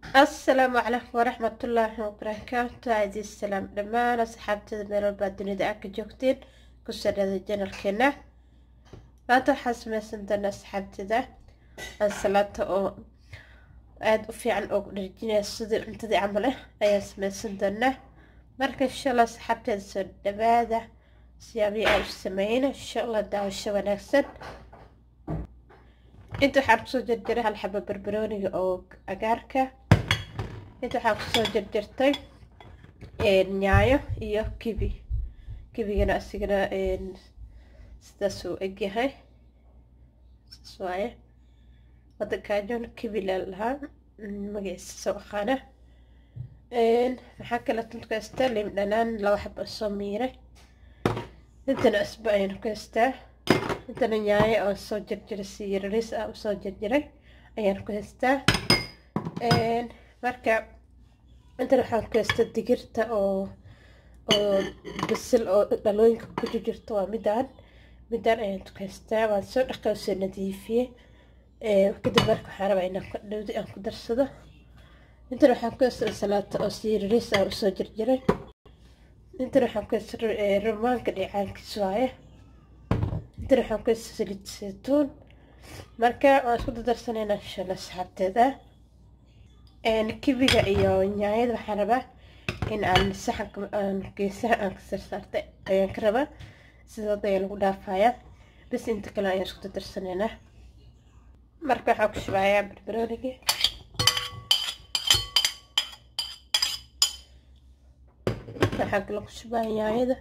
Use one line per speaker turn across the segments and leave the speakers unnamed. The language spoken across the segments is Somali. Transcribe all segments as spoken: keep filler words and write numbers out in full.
السلام عليكم ورحمة الله وبركاته. عزيزي السلام دمان أصحابتي مeel walba dunida aad ka joogtiin ku soo janalkeena. maanta waxaan sameysan doonaa asxaabtida ansalaata oo aad u fiican oo dharjinaya sidii cuntadii camal ah ayaan sameysan doonaa. marka insha Allah asxaabtida soo dhawaada siyaabii aan u sameeyna insha Allah daawasho wanaagsan. inta waxaan kusoo jarjaray hal xabo barbarooniga oo agaarka. inta waxaan kusoo jarjartay nyaanyo iyo kibi kibigana asigana sidaas uu egyahay sidaas waaye waddankaajoon kibi lalahaa magaciisa soo aqaana. maxaa kale tunka haystaa liin dhanaan laba xabo soo miiray. intana asba ayaan ku haystaa. intana nyaanyo oo soo jarjaray si yariis ah u soo jarjaray ayaan ku haystaa. marka inta waxaan ku haystaa digirta oo oo bisil oo dhalooyinka ku jirto waa midaan midaan ayaan ku haystaa. waan soo dhaqay soo nadiifiyay kadib marka waxaan rabaa inaan ku dhawdi aan ku darsado. inta waxaan ku haystaa salaato oo si yariis ah u soo jarjaray. inta waxaan ku haystaa rumaanka dhicaankiisa waaye. inta waxaan ku haystaa saliid saytuun. marka waan isku darsanaynaa insha Allah asxaabteeda. kibiga iyo nyaanyada waxaan rabaa in aan saxanka aan geesaha aan ka saarsaartay ayaan ka rabaa sidaas ayaa lagu dhaafayaa bas inta kale ayaan isku darsanaynaa. marka waxaan ku shubayaa barbarooniga waxaan kale ku shubayaa nyaanyada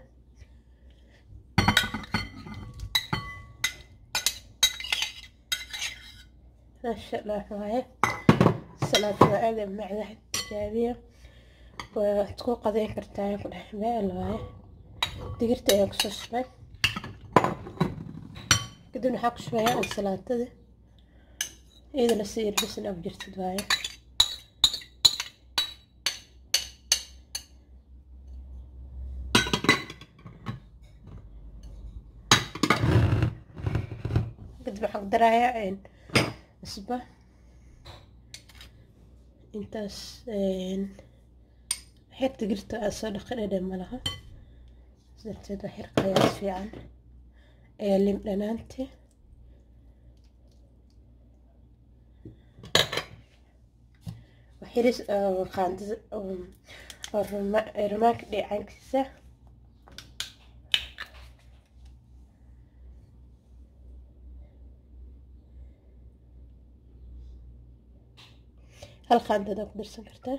maasha Allah waaye. salaata waa aad macdaha tijaabiya waad ku qadeyn kartaa ku dhex meel waaye. digirta ayaan kusoo shubay kadibna waxaan ku shubayaa ansalaatada iyadana si yariisan aad jirtid waaye. kadib waxaan ku darayaa cusbo intaas waxyar digirta aan soo dhaqin dhadhan ma laha darteed waxyar qiyaas fiican ayaa liin dhanaantii waxyaris qaandada oo rumaanka dhicaankiisa hal qaandada ku darsan kartaa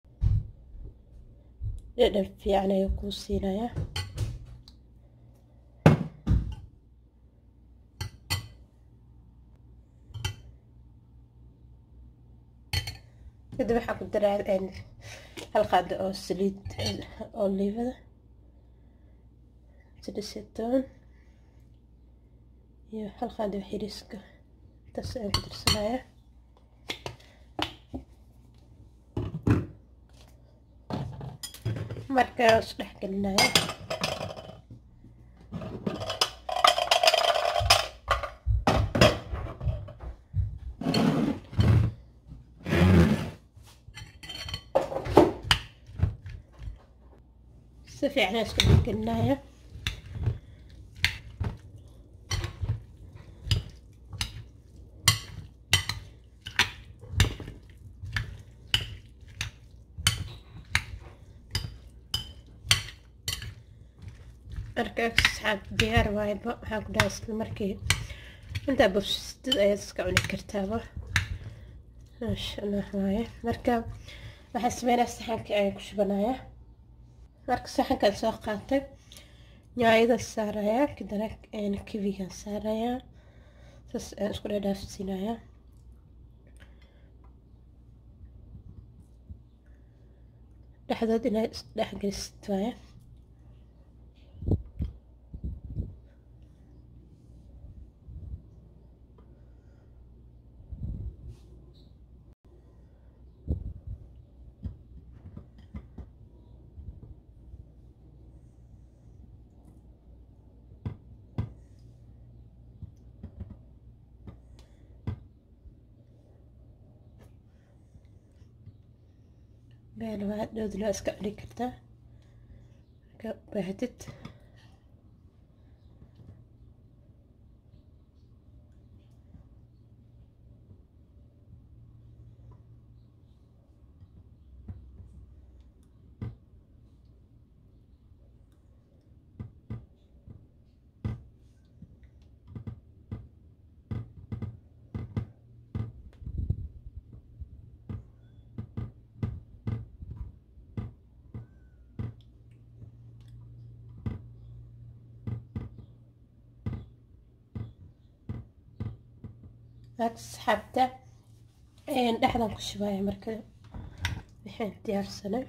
dhadhan fiican ayuu kuu siinayaa. kadib waxaan ku daraa hal qaando oo saliid oo liivada saliid saytuun iyo hal qaando xiriiska intaas ayaan ku darsanayaa. marka isku dhex gelinaya si fiican isku dhex gelinaya. marka asxaab diyaar waaye waxaan ku dhahay isla markii intaa bofsitid ayaad iska cuni kartaaba maasha Allah waaye. marka waxaan sameynaa saxankii ayaan ku shubanayaa. marka saxankaan soo qaatay nyaanyada saarayaa kadana kibigaan saarayaa saas ayaan isku dhaafsiinayaa. dhexdood inaad isdhex gelisid waaye. beel waa dhood loo iska dhigi kartaa ka baahatid. asxaabta een dhexdan ku shubaya marka waxaan diyaarsanay.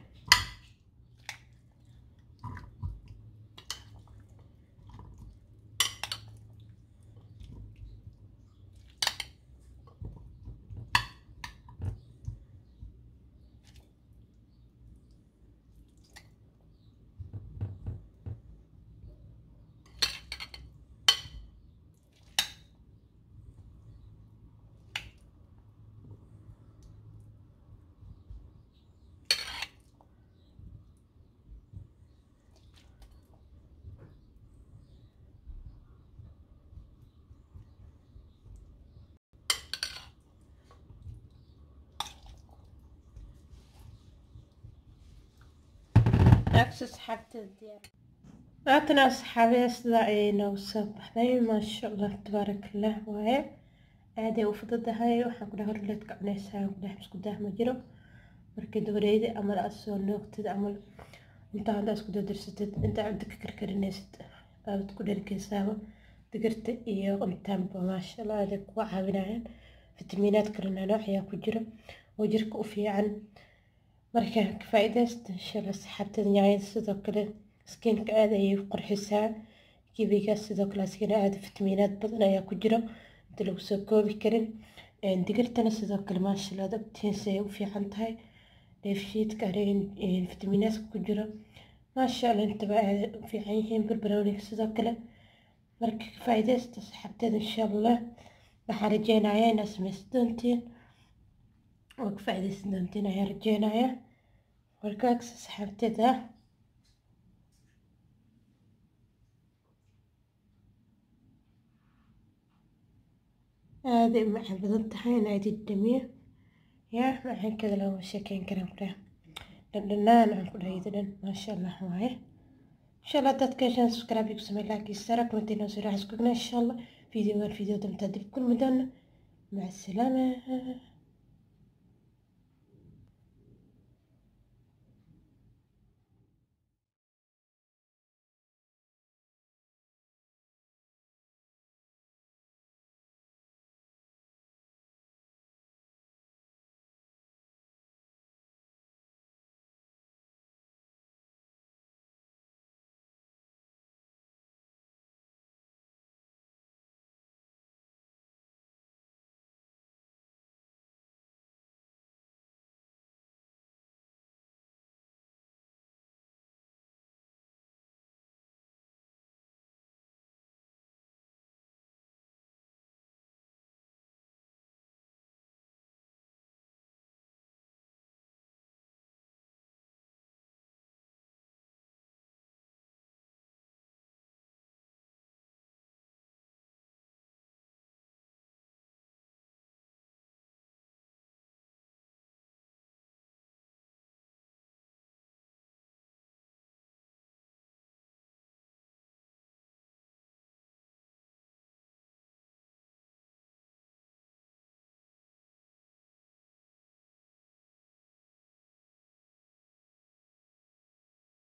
عكس أصحابتي الديار أعطنا أصحابي أصدقائي وصباحي ما شاء الله تبارك الله وهي عادي وفضل هاي وحنقول هور اللي تقعنيسها وقدح مش قدح ما جرو مركي دوريدي أمل أسو نوقتي أمل انت عندها اسكو درستد انت عندك كركرينيست أو تقول لك يساوي دقرت إيه قمتان ما شاء الله هذاك وعاوناين فيتامينات كلنا نوعية كجرو وجرك وفي عن marka ka faa'iideysta insha Allah saxaabtada yaayada sidoo kale skinka aad ayay u qurxisaa kibiga sidoo kale skinka aad fitamiinad badan ayaa ku jira inta lagu soo koobi karin een digirtana sidoo kale ma sha Allah dabtiin say u fiican tahay dheefshiidka in fitamiinad ku jira ma sha Allah inta baa u fiican yihiin barbarooniga sidoo kale marka ka faa'iideysta saxaabtada insha Allah waxaan rajeynayaa inaad sameysdoontiin وكفاية دمتنا يا رجينا والكاكس سحبت ذا هذه مع بضنت حين عيد الدمية يا مع كذا لو شكين كلام كلام لأننا نعم كل هيدا ما شاء الله معي إن شاء الله تتكلم سبسكرايب بسم الله كي سرك متين وسرح سكوكنا إن شاء الله فيديو والفيديو تمتد بكل مدن مع السلامة.